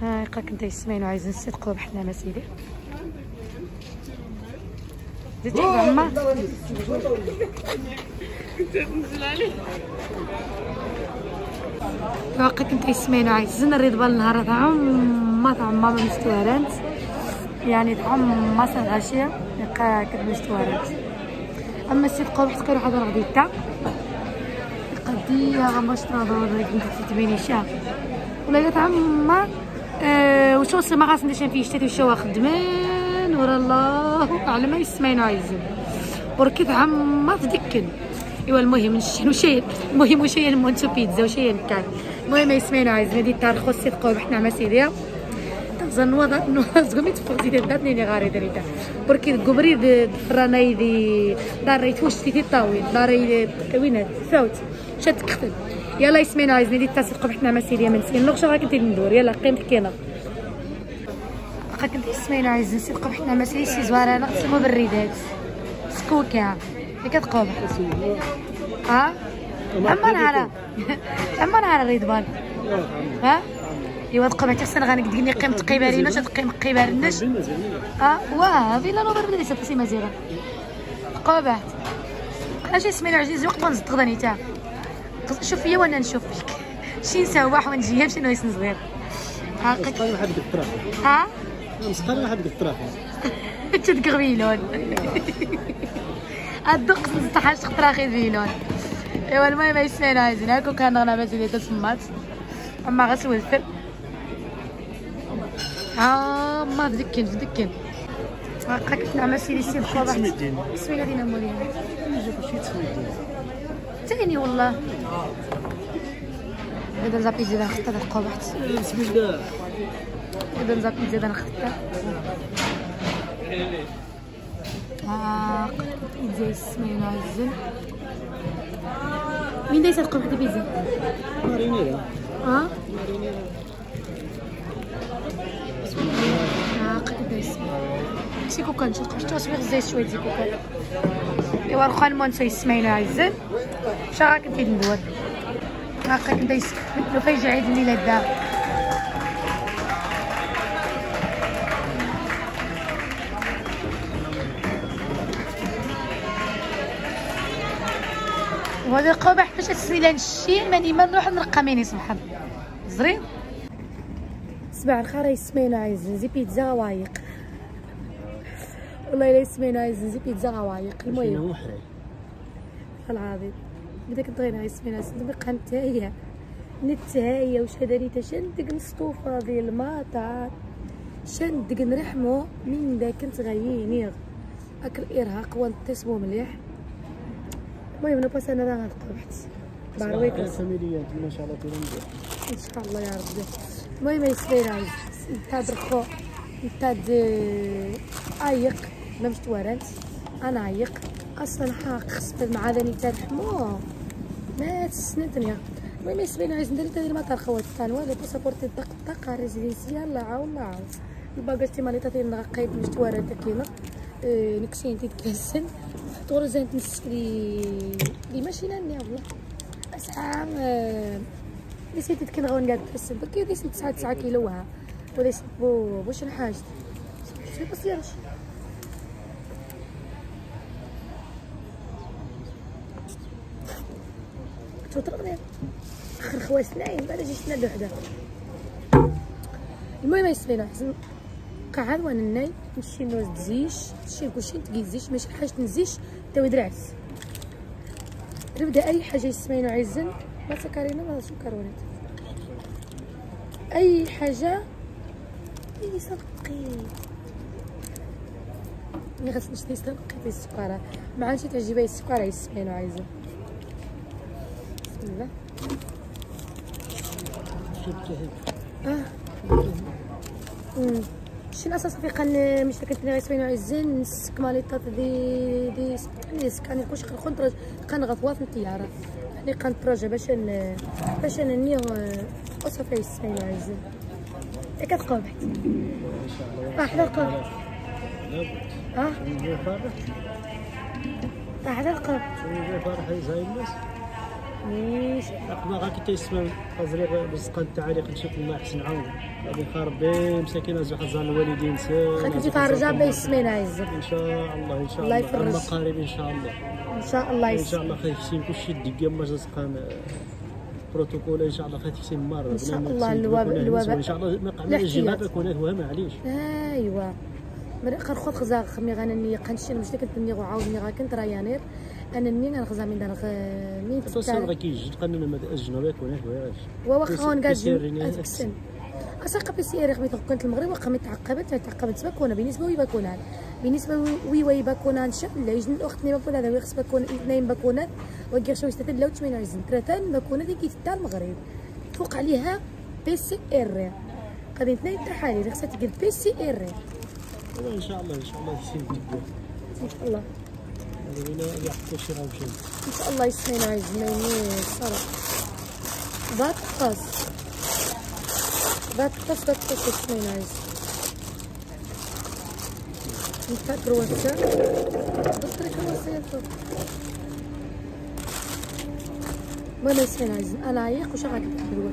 ها يقاك انت يسمعينو عايزين نصدقوا بحالنا ما سيدي. زيد عما تنزل عليه واقع كنت يسمعينو عايزين الرضبه النهار طعم ما مستوارات يعني طعم ما غاشيه يبقى كد مستوارات. اما الصدقوا بحال كانوا حاضر غديتا قديه غماش نهضروا هذيك انت تبيني شاف ولا طعم ما وشو ما غاسنديش فيه شتي وشو خدمان ورا الله اعلم ما يسمعينو عايزين بركي طعم ما تدكن. ايوا المهم شنو شي المهم وشي المونتو بيتزا وشي كان المهم يسمعينو عايزين هادي تاريخ الصدقوا بحنا ما سيديا تظن وضع نوزكم يتفقدي داتني لي غاري دريتا بركي كبري دراناي دي داريت واش تيتي طاويل داري وين فوت شات كختل يلا يسمعينو عايزين هادي التصدقوا بحنا ما سيديا من سين لوغ شغا كنتي ندور يلا قيم حكينا كنتي يسمعينو عايزين صدقوا بحنا ما سيدي شي زواره نقسمو بالريدات سكوكا اللي كتقوم ها عما نهار الريضبان ها ايوا تقوم حتى السنه غنقدني قيمه قيبارينا تقيم قيبارناش واه فيلا نوبر بدا ليس بسي مزيغه قوبات اش يسمعوا عزيز وقت ونصدق داني تا شوف فيا وانا نشوف فيك شي نسوح ونجي شنو يسن صغير ها مسقال واحد الطراف ها مسقال واحد الطراف تدق فيلون الدق نستحاش تراخي فيلون. ايوا المهم يسمعنا عايزين هاكو كان انا مازال تسمات اما غسل الفل ما تدكن هاكا نعمل سيدي سي بخوض بسم الله دينا مولينا تاني والله هذا زابيزي دا نخطا القبعت سميتها هذا زابيزي دا نخطا بيتزا يسمعنا عايزين مين دايس القبعة د بيتزا مارينيرا مارينيرا قد سي كوكان شوف تصوير زي شويه ديال كوكان ايوا رخا المونسا يسمعنا عايزين شا راك كنتي ندور هاكا كنت لو فايجي عيد الميلاد دا وهذا القبح باش تسويلان الشي ماني ما نروح نرقى ميني سبحان زرين صباح الخير يسمعنا عايزين زي بيتزا غوايق والله الا يسمعنا عايزين زي بيتزا غوايق المهم العظيم بداك تغينا يسمعنا سندبقى نتايا نتايا وش هذا ريتا شندق نسطوفه ديال الماطار شندق نرحمو من داك نتغيينيغ اكل ارهاق ونتصبو مليح. المهم نبغي انا راه غنقبحت بارويك فاميليات ما شاء الله ديروا مزيان ان شاء الله يا ربي. المهم يسمعنا نتا درخو نتا عايق ما مشتوارات انا عايق اصلا حاق خصت المعادني تاع الحمو ما تسندني. المهم يسمعنا عايز ندير تاع المطار خوات كان والو باسبورتي دق ريزيدنسيال الله عاون الباكاجتي مالي تاع نقيد مشتوارات كيما نكسين تيتكسل طورزان تنسكلي لي ماشي لاني والله اسعى نسيت تكنغون قاعد تحسن بكي ديس 9 كيلو ها وديس واش الحاجه شي بصيرش تطرقني اخر خواس نايم بعد جيتنا لوحده. المهم يسمينا حسن قعد وانا نايم نمشي نوز تزيش نمشي كلشي تكيزيش ماشي حاجه تنزيش تا ودرعس نبدا اي حاجه يسمينو عايزين ما سكرينا ما سكرونات اي حاجه اللي سنقي ملي غتمشي نسنقي في السكر ما عادش تعجبها السكر يسمينو عايزين بسم الله شي ناس صافي قال مش كنت غيسوينو عايزين نسك ماليطات دي سكاني كلشي كنخونطر كنغطوا في الطياره يعني كان بروجي باش نني وصافي يسوينو عايزين كتقوم بحت حدا القبر حدا القبر فرح زي الناس ماشي ما غاك تيسمع تزريق بالزقان التعاليق نشوف الله يحسن عون غادي خربي مساكين زو حزان الوالدين خاك تجي ترجع بيسمين عز ان شاء الله ان شاء الله الله يفرج. المقارب ان شاء الله ان شاء الله ان شاء الله خايفين كلشي دقيقه ما زقان بروتوكول ان شاء الله خايفين مره ان شاء الله الوباء ان شاء الله ما قبل الجهات كونات وها معليش ايوا مرق خذ خزا خمي غنني قنشي مش ديك الدنيا وعاودني غا كنت راه يناير انا مني غنخزا من دار مين تصل غا كيجي قننا ما الجنوب كونات واش وواخا قاعدين اتكسن اساق بيسيري خميت كنت المغرب وقا تعقبت بكونه بالنسبه وي بكونه بالنسبه وي بكونه ان شاء الله يجن الاخت نيما فولا هذا يخص بكون اثنين بكونات وكير شويه 83 عزن ثلاثه بكونات اللي كيتاع المغرب فوق عليها بي سي ار غادي اثنين تحاليل خصها تقول بي سي ار ان شاء الله ان شاء الله يسير ان شاء الله هذا يحطوا شي غاوشين ان شاء الله يسمعنا عز ماينين الصراحه ضات خاص ضات يسمعنا عز نفكر وقتها بطريقه بسيطه ما يسمعنا عز انا عايق وش غادي تدور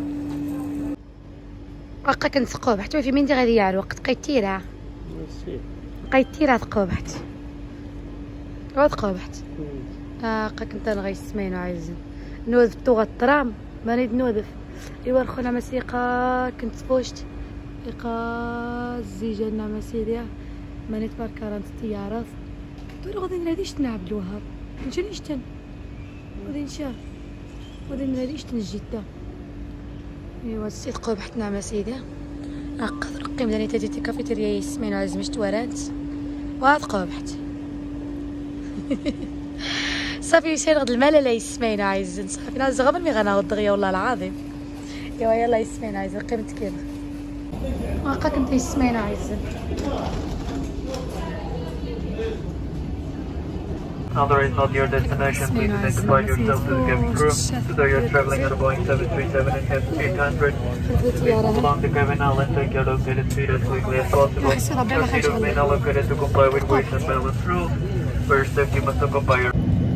واقا كنتقوب حتى في مندي غادي يعرو وقت قيتيرا قيتيرا تقوبحت وتقوبحت قا كنت انا غيسمعنا عايزين نوذف طوغ الطرام ما نريد نوذف ايوا الخونا مسيقى كنت بوشت ايقا الزيجه لنا مسيديا مانيت باركارانت الطيارات دوري غادي ناديش تنعب الوهاب نجي نشتن غادي نشاف غادي ناديش تنجيدا ايوا السيد قبحتنا مسيدي قدر قيم لاني تجي كافيتيريا يسمينو عز مشتورات وهاد قبحت صافي يشير غد المال لا يسمينو عايزين صافي ناز غبن مي غناخد دغيا والله العظيم ايوا يلا يسمينو عايزين قيمت كذا واقا كنت يسمينو عايزين Although it's not your destination, please identify yourself to the cabin crew. Today you're traveling on a Boeing 737 and have 800. Please move along the cabin aisle and take your located seat as quickly as possible. Your seat will remain allocated to comply with weight and balance rules. For your safety, you must occupy your...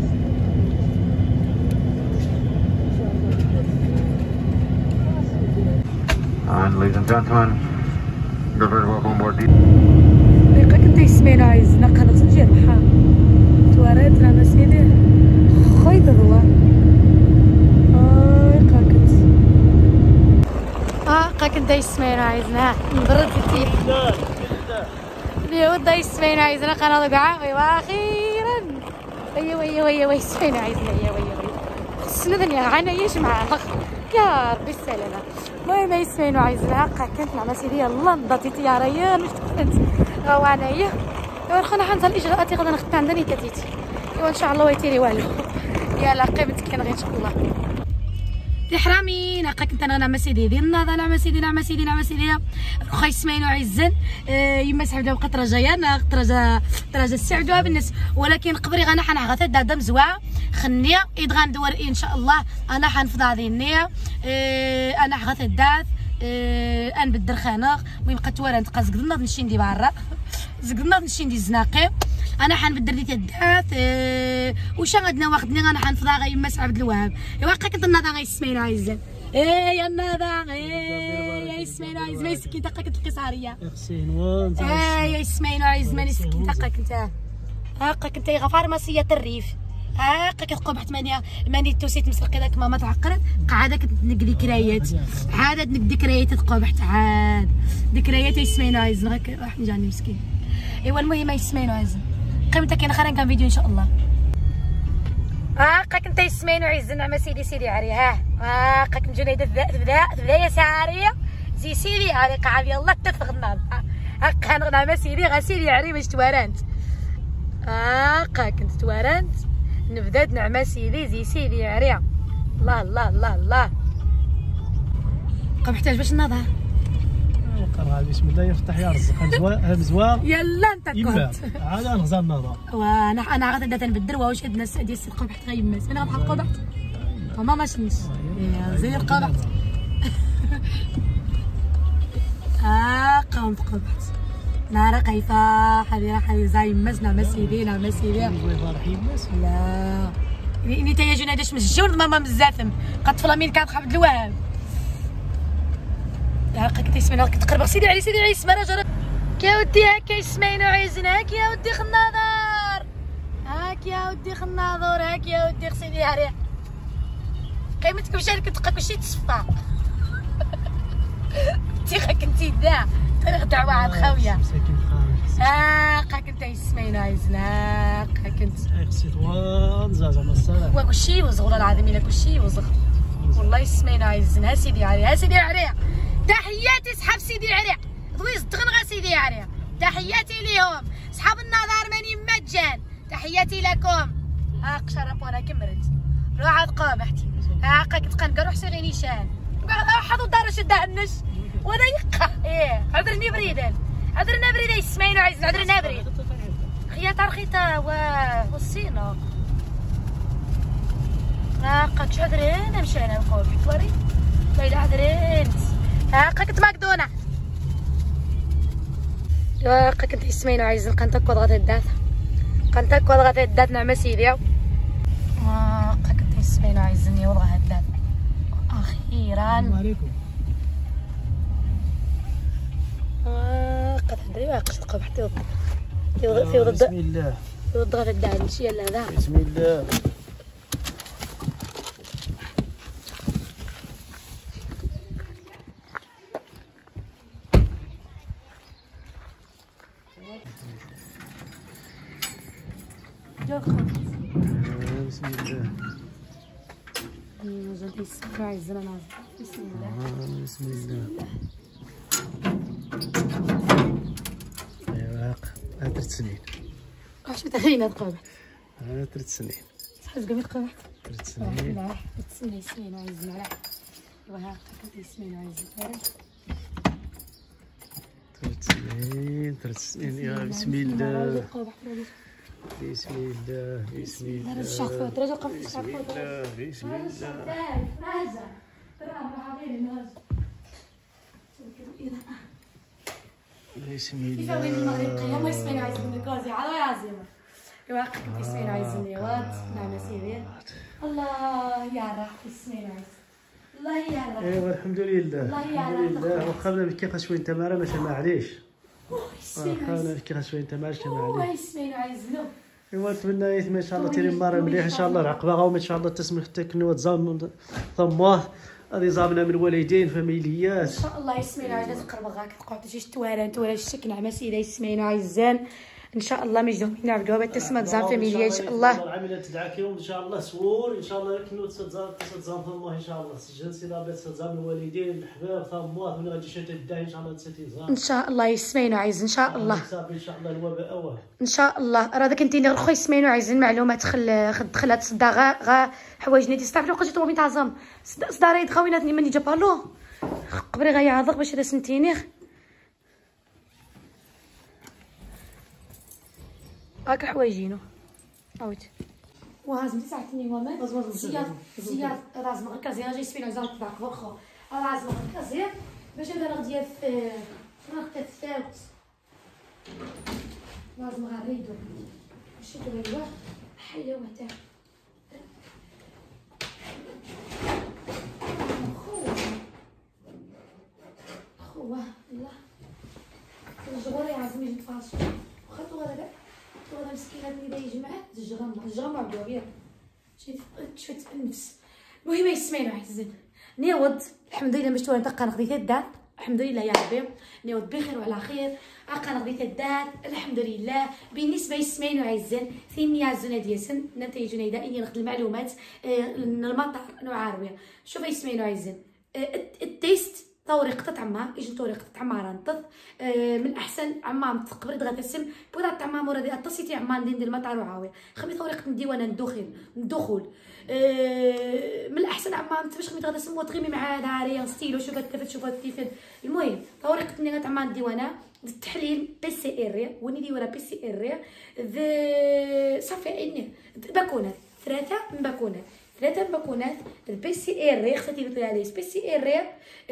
And ladies and gentlemen, you're very welcome aboard the... كنت يسمينو عايزنا قناة نجي بحال تواريتنا مسيدي خويا ضوا قا كنت يسمينو عايزنا نبرد التيح بيوضا يسمينو عايزنا قناة كاع واخيرا ويا يسمينو عايزنا ويا خصنا دنيا عنا ياش معانا يا ربي السلامة المهم يسمينو عايزنا قا كنت مع مسيدي يلا نضاتي طياريا مش تفهمت غاو انايا ايوا خونا حنزل الاجراءات غادي نخدم عندني تاتيتي ايوا ان شاء الله ويتيري والو يلا قيمتك كان غير ان شاء الله دي حرامي ناقا كنت انا نعم سيدي ديال النهضه نعم سيدي خا يسمعينو عزن يما سعوده بقات رجايا تراجا السعدوها بالناس ولكن قبري غانا حنعغا تا دادا مزوعه خنيه ايد غندور ان شاء الله انا حنفض هذه النيه انا حغا تدات نبدل خانق المهم بقات توارا نتقا زقدنا نمشي ندي برا زقدنا نمشي ندي الزناقي انا حنبدل ديك الدات واش غادنا واخدني انا حنفضها غا يما عبد الوهاب ايوا كنت النهضه غيسمينو عايزين يا النهضه يا يسمينو عايز ما يسكي دقه كنت القصاريه خصين يا يسمينو عايز ما يسكي دقه كنت هاكا كنت غفار ماسيه الريف هاكا كتقبحت ماني توسيت مسرقي داك ماما تعقرت قاعده كتنق ذكريات عاد تنق ذكريات تقبحت عاد ذكريات يسمينو عايز غير واحد جاني مسكين ايوا المهم يسمينو عايز قيمتك كاين خير كان فيديو ان شاء الله كنت يسمينو عز نعم سيدي عري كنت نجي تبدا يا ساريه زي سيدي عري قاعد يلا تفغنا نعم سيدي غسيدي عري باش توارنت كنت توارنت نبدا نعم سيدي زي سيدي عري الله قبحتاش باش نضع بسم الله يفتح يا رزق همزوا يلا انت كنت عاد نغزى النهضه وانا غادي نبدل واش هاد الناس ديال السيد قبحت غيماس انا غنبقى قبحت ماما ما شنش زير قبحت قمت قبحت نارا قيفا حبيبه زي يماس نعم سيدي الله يبارك يماس لا اني تايا جنادش مسجون ماما مزاتم قطفله من كان عبد الوهاب هاكا تيسمعنا كتقرب سيدي علي سيدي علي سمعنا جرب كي ودي هاكا يسمعنا عايزنا هاك يا ودي خناظر هاك يا ودي خناظر هاك يا ودي سيدي علي قيمتك مشى لك تبقى كلشي تصفى تيخا كنتي دا طريق دعوه عاد خاويه هاكا كنت يسمعنا عايزنا هاكا كنت خصيت وانزا زعما الصراحه وكلشي وزغ والله العظيم الا كلشي وزغ والله يسمعنا عايزنا ها سيدي علي ها سيدي علي تحياتي صحاب سيدي علي ضوي صدقنا غا سيدي علي تحياتي ليهم صحاب النظر ماني مجان تحياتي لكم هاك شربونا كمرت روح عاد قابحتي هاكا كتقنقر روح سيري نيشان حظو دار شدها النش وانا يقع ايه عذرني بريدا عذرنا بريدا يسمعينو عايزين عذرنا بريد خياطه رخيطه والسينو هاكا كش عذرين مشينا نقول حطوري ليلى عذرين هاكا كنت ماكدونا هاكا كنت يسمعينو عايزين قنتك وضغط الدات قنتك وضغط الدات نعم سيدي هاكا كنت يسمعينو عايزين يوضغط الدات اخيرا السلام عليكم قد هدري واقش تقب حتى في ضد بسم الله في ضد غير الدعم شي لا ذا بسم الله بسم الله زاد يسمع الزمان بسم الله بسم الله ايوا 3 سنين واش تغينا تقابح 3 سنين شحال قبل تقابح 3 سنين لا تسنى سنين عايزين على وها كنت سنين عايزين 3 سنين يا بسم الله بسم الله بسم الله بسم الله بسم الله بسم الله ما يسمعنا عايزين الكوزي على عازمه يواقف يسمعنا عايزين يا واد نعم سيدي الله يا راح يسمعنا عايزين الله يا راح ايوا الحمد لله الحمد لله واخا بدا كيف شويه انت ما ماشي معليش واخا كيف شويه انت ماشي معليش يسمعنا عايزين ايوا نتمنى ان شاء الله تيري مره مليح ان شاء الله العقبه غاوم ان شاء الله تسمح حتى كنوا ضموه هذه زامنا من والدين فاميليات ان شاء الله يسمعنا عايزين تقرب غاك تقعد شي توارنت ولا الشك نعم سيدي يسمعنا عايزين ان شاء الله مجدهم نعبدوا بتسمى تزام فاميليا ان شاء الله العامله تدعك يوم ان شاء الله سور ان شاء الله كنوا تزام الله ان شاء الله سجن سيدا بيت تزام الوالدين الاحباب فاموات من غادي شتا الداي ان شاء الله تزام ان شاء الله يسمعنا عايز ان شاء الله ان شاء الله الوباء اواه ان شاء الله راه داك انت نغخو يسمعنا عايزين معلومات دخلت صدا غا حوايجني تستعملوا لقيت تو بين تعظم صداري دخاوينات ماني جابالو قبري غيعاضق باش هذا سنتيني هاك حوايجينو عاود وهازم ساعتني وما زياد لازم غير كازير جاي سفينه زاد تضعف واخا لازم غير كازير باش هذا راه ديال ناخذ الثاوت لازم غير ريدو ماشي دابا حيا وتا خوه الله الجغوري عازم يجي نتفرج خاطو هذا والله مسكينه اللي دا يجي معاه الجغم عبدو غير شفت النفس المهم يسمعنا عزيزين نيوض الحمد لله باش تولي نتقى نقضي الدار الحمد لله يا ربي نيوض بخير وعلى خير اقا نقضي الدار الحمد لله بالنسبه يسمعينو عزيزين ثاني عزونا ديالسن نتائج جنيده اني ناخذ المعلومات المطار نعارويه شوف يسمعينو عزيزين التيست طوريقة طعمها يجي طوريقة طعمها رانطف من احسن عمام تقبرد غا تسم بغيت الطعمام ورا دي اتصيتي عمام دين المطار وعاوي خمي طوريقة الديوانه الدخول من الاحسن عمام باش خمي غا تسم وتغيمي مع داري ستيلو شوفها كيف تشوفها كيف المهم طوريقة ني طعمام الديوانه التحليل بي سي ار وني دي ورا بي سي ار صافي اني باكونات 3 باكونات البي سي ار خصتي تبدا عليه بي سي ار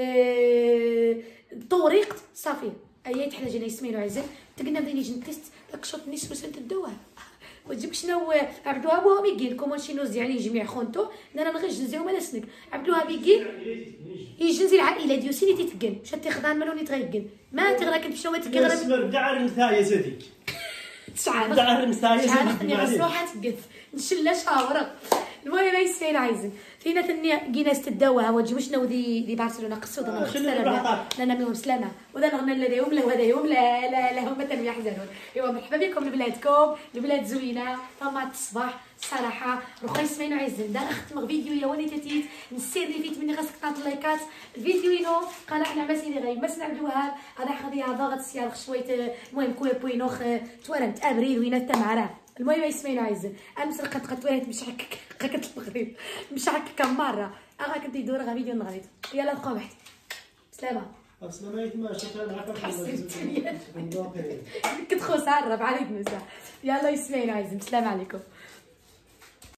طريقه صافي اي تحتاج لنا يسمينو عزيز تقلنا بدا يجي نتيست داك الشوط نيس وسنت الدواء وتجيب شنو عبد الوهاب وهو بيجين كومون شي نوز يعني جميع خونتو انا نغي جنزيو مالا سنك عبد الوهاب بيجين يجنزي العائله ديال سيدي تيتقن شات تيخدان مالوني تغيقن ما تغرا كنت شنو تكرم اسمر دعر نتايا زاديك شعر دعر نتايا شعر زاديك روحها تقف نشلا شاورق المهم هاي سفين عايزين فينا ثاني جينا الدواء وجي شنو دي برشلونه قصود انا سلامه لنا بهم سلامه وذا نغنى لديهم لا وهذا يوم لا هم مثلا يحزنون. ايوا مرحبا بكم لبلادكم البلاد زوينه طماط الصباح الصراحه رخي سمعنا عايزين دار اختم فيديو يا ولي تيت نسير لي فيت مني خاصك تعطي لايكات الفيديو ينو قناه نعمه سيدي غير ما سمع عبد الوهاب هذا خدي ضغط سيال شويه المهم كوي بوينوخ تورنت ابريل وين التمعره المهم يسمعنا عايزين امس لقيت وين مش هكاك قاكت المغرب مش هكا كم مره اغا كنت يدور غا فيديو نغريت يلا بقاو بحتي سلامه السلامه عليكم شكرا عافاك كنت خوس عرف عليك مسا يلا يسمعنا عايزين السلام عليكم.